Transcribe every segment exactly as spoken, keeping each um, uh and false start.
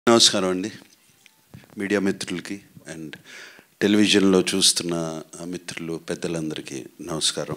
నమస్కారం అండి మీడియా మిత్రులకి అండ్ టెలివిజన్లో చూస్తున్న మిత్రులు పెద్దలందరికీ నమస్కారం.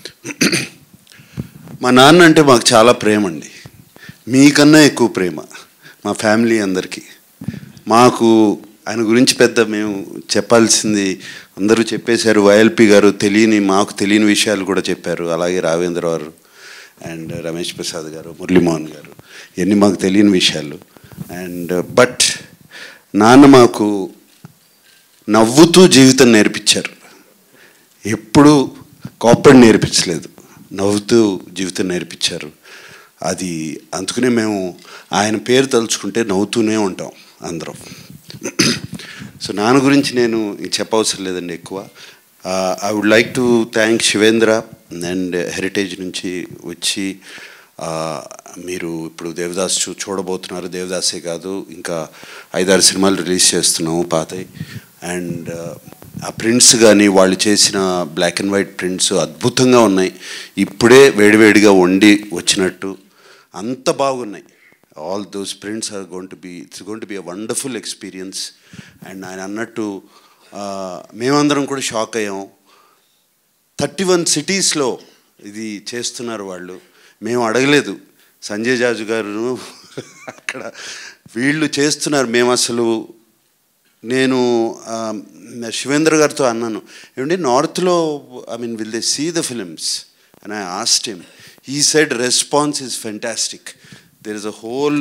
మా నాన్న అంటే మాకు చాలా ప్రేమ అండి, మీకన్నా ఎక్కువ ప్రేమ మా ఫ్యామిలీ అందరికీ. మాకు ఆయన గురించి పెద్ద మేము చెప్పాల్సింది అందరూ చెప్పేశారు. వైఎల్పి గారు తెలియని మాకు తెలియని విషయాలు కూడా చెప్పారు. అలాగే రావేంద్ర గారు అండ్ రమేష్ ప్రసాద్ గారు, మురళీమోహన్ గారు, ఇవన్నీ మాకు తెలియని విషయాలు. అండ్ బట్ నాన్న మాకు నవ్వుతూ జీవితం నేర్పించారు. ఎప్పుడూ కోపడి నేర్పించలేదు, నవ్వుతూ జీవితం నేర్పించారు. అది అందుకనే మేము ఆయన పేరు తలుచుకుంటే నవ్వుతూనే ఉంటాం అందరం. సో నాన్న గురించి నేను చెప్పవసరం లేదండి ఎక్కువ. I would like to thank Shivendra and heritage నుంచి వచ్చి మీరు ఇప్పుడు దేవదాస్ చూ చూడబోతున్నారు. దేవదాసే కాదు, ఇంకా ఐదారు సినిమాలు రిలీజ్ చేస్తున్నాము పాతవి. అండ్ ఆ ప్రింట్స్ కానీ వాళ్ళు చేసిన బ్లాక్ అండ్ వైట్ ప్రింట్స్ అద్భుతంగా ఉన్నాయి. ఇప్పుడే వేడివేడిగా వండి వచ్చినట్టు అంత బాగున్నాయి. All those prints are going to be it's going to be a wonderful experience. And ఆయన అన్నట్టు మేమందరం కూడా షాక్ అయ్యాం. థర్టీ వన్ సిటీస్లో ఇది చేస్తున్నారు వాళ్ళు. మేము అడగలేదు. సంజయ్ జాజు గారు అక్కడ వీళ్ళు చేస్తున్నారు. మేము అసలు నేను శివేంద్ర గారితో అన్నాను, ఏమంటే నార్త్లో I mean will they see the films and I asked him. He said response is fantastic. There is a whole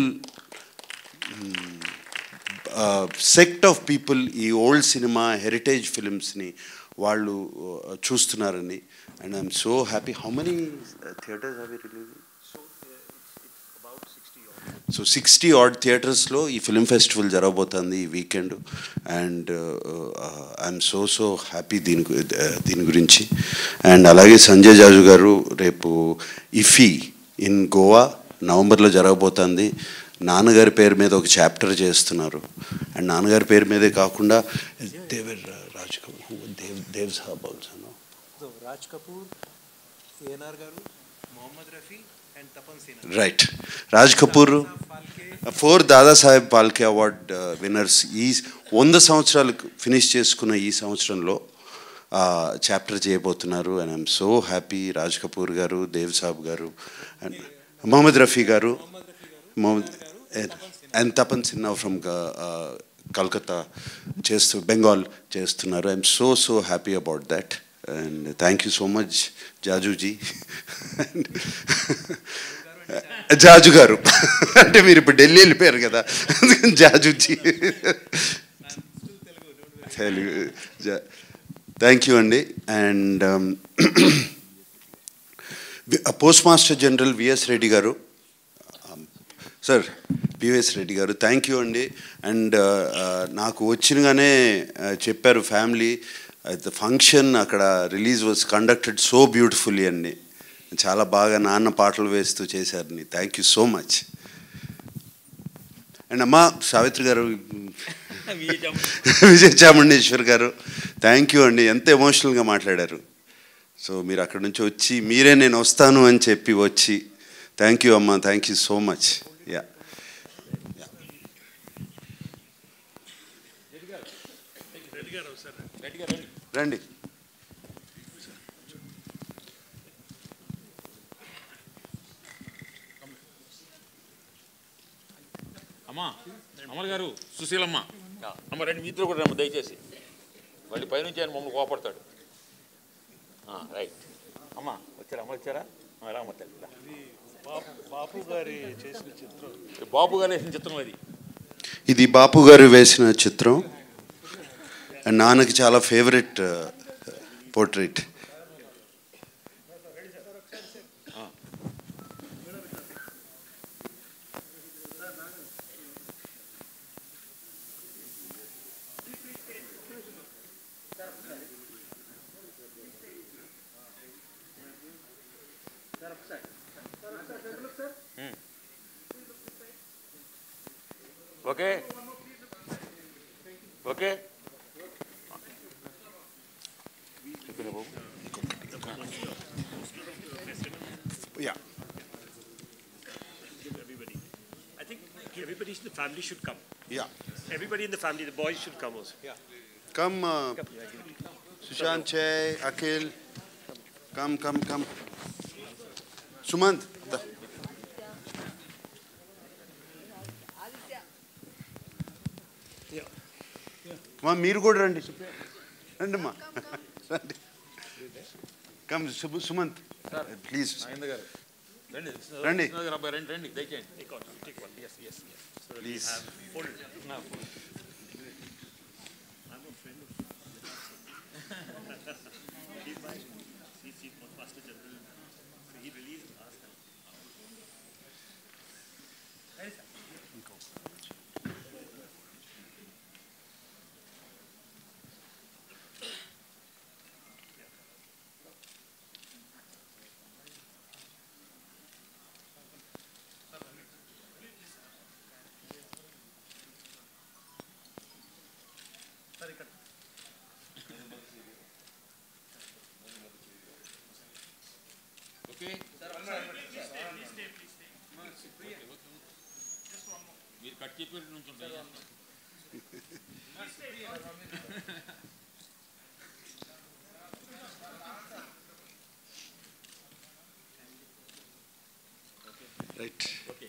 sect of people ఈ ఓల్డ్ సినిమా హెరిటేజ్ ఫిలిమ్స్ని వాళ్ళు చూస్తున్నారని. And I'm so happy. How many theatres have you release? So sixty odd థియేటర్స్లో ఈ film festival జరగబోతుంది ఈ weekend. And I'm so so happy దీని దీని గురించి. అండ్ అలాగే సంజయ్ జాజు గారు రేపు ఇఫీ ఇన్ గోవా నవంబర్లో జరగబోతుంది. నాన్నగారి పేరు మీద ఒక చాప్టర్ చేస్తున్నారు. అండ్ నాన్నగారి పేరు మీదే కాకుండా దేవర్ Raj Kapoor, Dev Dev Saab also, Raj Kapoor, ANR garu, Mohammed Rafi and Tapan Sinha. Right. Raj Kapoor four Dadasaheb Phalke award winners ఈ వంద సంవత్సరాలు ఫినిష్ చేసుకున్న ఈ సంవత్సరంలో చాప్టర్ చేయబోతున్నారు. And I'm so happy. Raj Kapoor garu, Dev Saab garu and Mohammed Rafi garu, Mohammed and Tapan Sinha from Calcutta చేస్తూ బెంగాల్ చేస్తున్నారు. I'm so so happy about that. And thank you so much Jajuji. Jaju garu అంటే మీరు ఇప్పుడు ఢిల్లీ వెళ్ళిపోయారు కదా, అందుకని జాజుజీ తెలుగు. థ్యాంక్ యూ అండి. And post master general VS Reddy garu, sir PVS Reddy గారు, థ్యాంక్ యూ అండి. అండ్ నాకు వచ్చినగానే చెప్పారు ఫ్యామిలీ ద ఫంక్షన్ అక్కడ release was conducted so beautifully అండి. చాలా బాగా నాన్న పాటలు వేస్తూ చేశారని. Thank you so much. And అమ్మ సావిత్రి గారు, విజయ చాముండేశ్వర్ గారు, థ్యాంక్ యూ అండి. ఎంత ఎమోషనల్గా మాట్లాడారు. సో మీరు అక్కడ నుంచి వచ్చి మీరే నేను వస్తాను అని చెప్పి వచ్చి థ్యాంక్ యూ అమ్మ, thank you so much. Yeah రండి. అమ్మా అమల్ గారు, సుశీలమ్మ అమ్మ రెండు మిత్రులు కూడా రమ్మ దయచేసి. మళ్ళీ పైనుంచి ఆయన మమ్మల్ని కోపడతాడు. రైట్ అమ్మా వచ్చారా? అమ్మ వచ్చారా? రామ్మ తల్లి. బాపు గారి చేసిన చిత్రం, బాపు గారు వేసిన చిత్రం అది. ఇది బాపు గారు వేసిన చిత్రం. అండ్ నాన్నకి చాలా favourite portrait. Okay okay yeah everybody in the family should come. Yeah. Everybody in the family, the boys should come also. Yeah. Come, uh, Come, yeah, give it. Sushant, Chay, Akhil. Come, come, come. Sumant. Da. Yeah. మా మీరు కూడా రండి రండి అమ్మా రండి come Sumanth please Nagendra గారు రండి రండి. కృష్ణరాజు గారు అబ్బాయి రండి రండి దయచేయండి. Take one, take one. Yes, yes, yes. So that Please. we have full. నా phone. I'm a friend of. He's my. He's chief master general. So he released last time. Hey, sir. Sorry, cut. Okay మీరు cut చెప్పి నుంచి right okay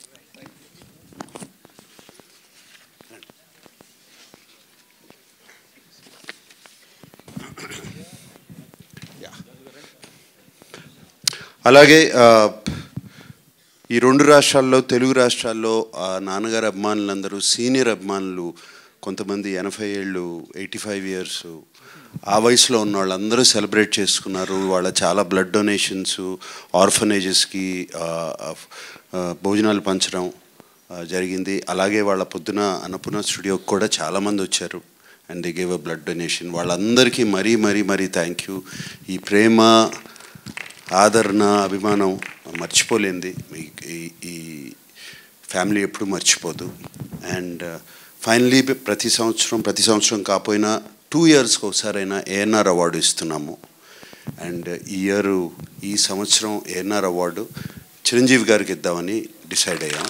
అలాగే ఆ, ఈ రెండు రాష్ట్రాల్లో తెలుగు రాష్ట్రాల్లో ఆ నాన్నగారి అభిమానులందరూ సీనియర్ అభిమానులు కొంతమంది ఎనభై ఏళ్ళు ఎయిటీ ఫైవ్ ఇయర్స్ ఆ వయసులో ఉన్న వాళ్ళందరూ సెలబ్రేట్ చేసుకున్నారు. వాళ్ళ చాలా బ్లడ్ డొనేషన్స్ ఆర్ఫనేజెస్కి భోజనాలు పంచడం ఆ, జరిగింది. అలాగే వాళ్ళ పొద్దున అన్నపూర్ణ స్టూడియోకి కూడా చాలామంది వచ్చారు and they gave a blood donation. వాళ్ళందరికీ మరీ మరీ మరీ థ్యాంక్ యూ. ఈ ప్రేమ ఆదరణ అభిమానం మర్చిపోలేంది. ఈ- ఈ ఫ్యామిలీ ఎప్పుడు మర్చిపోదు. అండ్ ఫైనలీ ప్రతి సంవత్సరం ప్రతి సంవత్సరం కాకపోయినా టూ ఇయర్స్కి ఒకసారైనా ఏఎన్ఆర్ అవార్డు ఇస్తున్నాము. అండ్ ఈ ఇయర్ ఈ సంవత్సరం ఏఎన్ఆర్ అవార్డు చిరంజీవి గారికి ఇద్దామని డిసైడ్ అయ్యాం.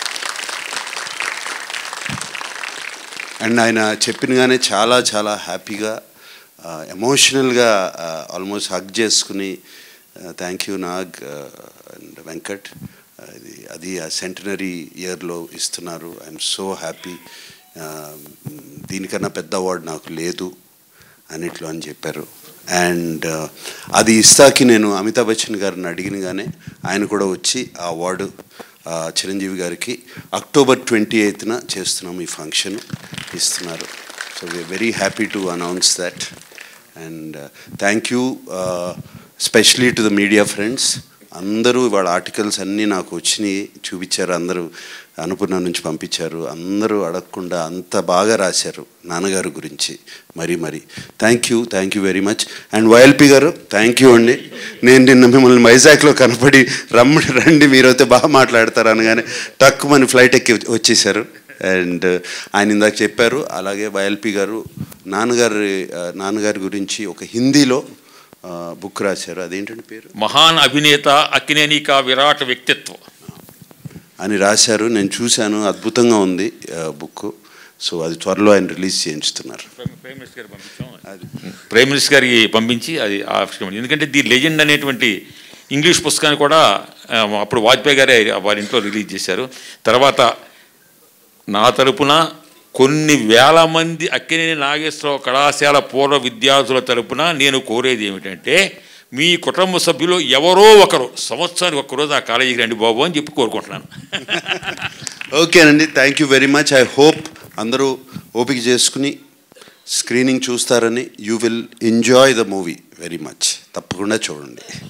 అండ్ ఆయన చెప్పినగానే చాలా చాలా హ్యాపీగా ఎమోషనల్గా ఆల్మోస్ట్ హగ్ చేసుకుని thank you Nag and Venkat, ఇది అది ఆ సెంటనరీ ఇయర్లో ఇస్తున్నారు, ఐఎమ్ సో హ్యాపీ, దీనికన్నా పెద్ద అవార్డు నాకు లేదు అన్నిట్లో అని చెప్పారు. అండ్ అది ఇస్తాకి నేను అమితాబ్ బచ్చన్ గారిని అడిగినగానే ఆయన కూడా వచ్చి ఆ అవార్డు చిరంజీవి గారికి అక్టోబర్ ట్వంటీ ఎయిత్న చేస్తున్నాం ఈ ఫంక్షన్ ఇస్తున్నారు. So we're very happy to announce that. And thank you specially to the media friends. అందరూ వాళ్ళ ఆర్టికల్స్ అన్నీ నాకు వచ్చినాయి, చూపించారు, అందరూ అనుపూర్ణ నుంచి పంపించారు. అందరూ అడగకుండా అంత బాగా రాశారు నాన్నగారు గురించి. మరీ మరీ thank you thank you very much. And YLP garu thank you అండి. నేను నిన్న మిమ్మల్ని వైజాగ్లో కనపడి రమ్మడి రండి మీరైతే బాగా మాట్లాడతారు అనగానే టక్కుమని ఫ్లైట్ ఎక్కి వచ్చేసారు. అండ్ ఆయన ఇందాక చెప్పారు. అలాగే వైఎల్పి గారు నాన్నగారి నాన్నగారి గురించి ఒక హిందీలో బుక్ రాశారు. అదేంటంటే పేరు మహాన్ అభినేత అక్కినేని కా విరాట్ వ్యక్తిత్వం అని రాశారు. నేను చూశాను, అద్భుతంగా ఉంది బుక్. సో అది త్వరలో ఆయన రిలీజ్ చేయించుతున్నారు. ప్రైమ్ మినిస్టర్ గారికి పంపించాం. అది ప్రైమ్ మినిస్టర్ గారికి పంపించి అది ఆవిష్కరణ. ఎందుకంటే ది లెజెండ్ అనేటువంటి ఇంగ్లీష్ పుస్తకాన్ని కూడా అప్పుడు వాజ్పేయి గారే వారి ఇంట్లో రిలీజ్ చేశారు. తర్వాత నా తరపున కొన్ని వేల మంది అక్కినేని నాగేశ్వరరావు కళాశాల పూర్వ విద్యార్థుల తరపున నేను కోరేది ఏమిటంటే మీ కుటుంబ సభ్యులు ఎవరో ఒకరు సంవత్సరానికి ఒక్కరోజు ఆ కాలేజీకి రండి బాబు అని చెప్పి కోరుకుంటున్నాను. ఓకేనండి, thank you very much. I hope అందరూ ఓపిక చేసుకుని స్క్రీనింగ్ చూస్తారని. You will enjoy the movie very much. తప్పకుండా చూడండి.